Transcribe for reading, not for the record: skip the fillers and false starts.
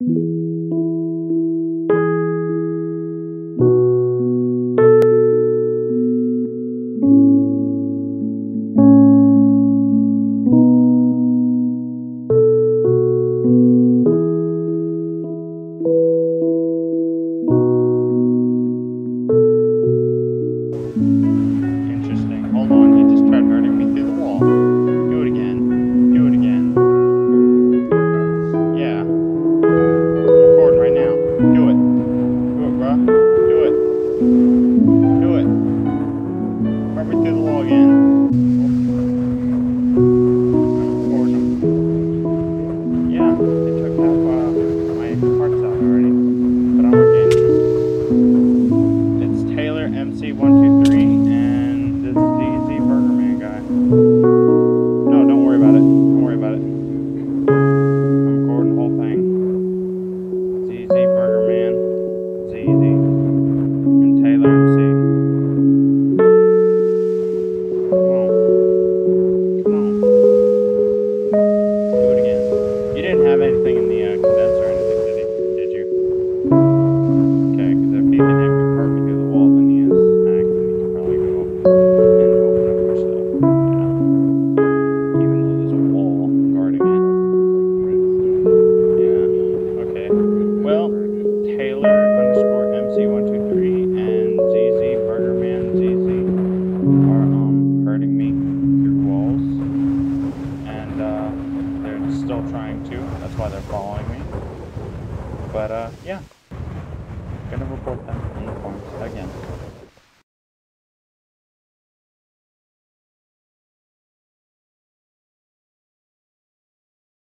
XxBurgerManxX, and this XxBurgerMan guy. No, don't worry about it. Don't worry about it. I'm recording the whole thing. XxBurgerMan, ZZ, and Taylor MC. Come on. Come on. Do it again. You didn't have anything in the condenser or anything, did you? Okay, because if he can hit me perfect through the wall, then he has hacks, and he can probably go and open up more stuff. Yeah. Even though there's a wall guarding it. Yeah. Okay. Well, Taylor _ MC123 and XxBurgerMan ZZ are hurting me through walls, and they're still trying to. That's why they're following me. But yeah. Gonna report them in the forums again.